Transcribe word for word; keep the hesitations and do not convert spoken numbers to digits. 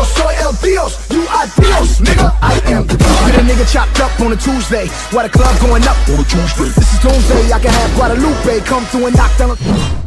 soy el Dios, you are Dios, nigga. I am the God. Get a nigga chopped up on a Tuesday, while the club going up on a Tuesday. This is Tuesday, I can have Guadalupe come through and knock down a